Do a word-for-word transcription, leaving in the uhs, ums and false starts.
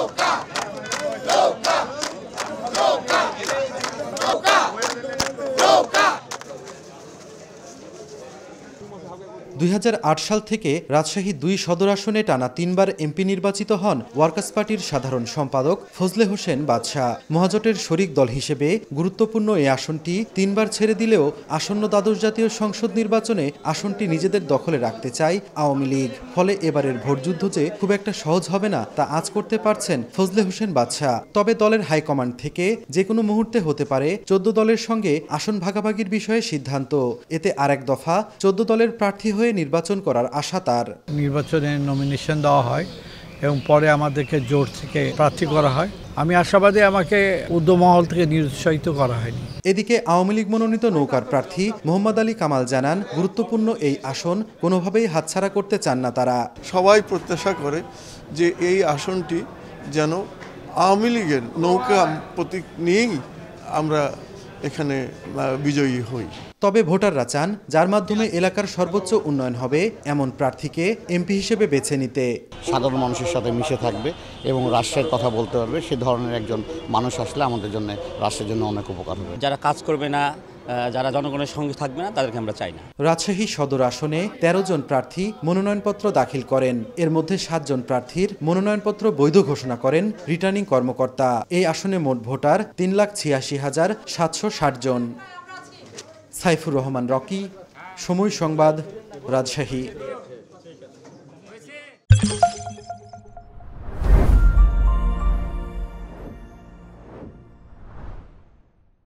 দুই হাজার আট সাল থেকে রাজশাহী দুই সদর আসনে টানা তিনবার এমপি নির্বাচিত হন ওয়ার্কার্স পার্টির সাধারণ সম্পাদক ফজলে হোসেন বাদশা। মহাজোটের শরিক দল হিসেবে গুরুত্বপূর্ণ এই আসনটি তিনবার ছেড়ে দিলেও আসন্ন দ্বাদশ জাতীয় সংসদ নির্বাচনে আসনটি নিজেদের দখলে রাখতে চায় আওয়ামী লীগ। ফলে এবারের ভোটযুদ্ধ যে খুব একটা সহজ হবে না তা আজ করতে পারছেন ফজলে হোসেন বাদশা। তবে দলের হাইকমান্ড থেকে যে কোনো মুহূর্তে হতে পারে চোদ্দ দলের সঙ্গে আসন ভাগাভাগির বিষয়ে সিদ্ধান্ত। এতে আরেক দফা চোদ্দ দলের প্রার্থী হয়ে নির্বাচন করার আশা তার। নির্বাচনে নমিনেশন দেওয়া হয় এবং পরে আমাদেরকে জোট থেকে প্রার্থী করা হয়। আমি আশাবাদী আমাকে উদ্যমহল থেকে নিরুৎসাহিত করা হয়নি। এদিকে আওয়ামী লীগ মনোনীত নৌকার প্রার্থী মোহাম্মদ আলী কামাল জানান, গুরুত্বপূর্ণ এই আসন কোনোভাবেই হাতছাড়া করতে চান না তারা। সবাই প্রত্যাশা করে যে এই আসনটি যেন আওয়ামী লীগের নৌকা প্রতীক নিয়েই আমরা এখানে বিজয়ী হই। তবে ভোটাররা চান যার মাধ্যমে এলাকার সর্বোচ্চ উন্নয়ন হবে এমন প্রার্থীকে এমপি হিসেবে বেছে নিতে। সাধারণ মানুষের সাথে মিশে থাকবে এবং রাষ্ট্রের কথা বলতে পারবে, সে ধরনের একজন মানুষ আসলে আমাদের জন্য রাষ্ট্রের জন্য অনেক উপকার হবে। যারা কাজ করবে না, যারা জনগণের সঙ্গে থাকবে না, তাদেরকে আমরা চাই না। রাজশাহী সদর আসনে তেরো জন প্রার্থী মনোনয়নপত্র দাখিল করেন। এর মধ্যে সাত জন প্রার্থীর মনোনয়নপত্র বৈধ ঘোষণা করেন রিটার্নিং কর্মকর্তা। এই আসনে মোট ভোটার তিন লাখ ছিয়াশি হাজার সাতশো ষাট জন। সাইফুর রহমান রকি, সময় সংবাদ, রাজশাহী।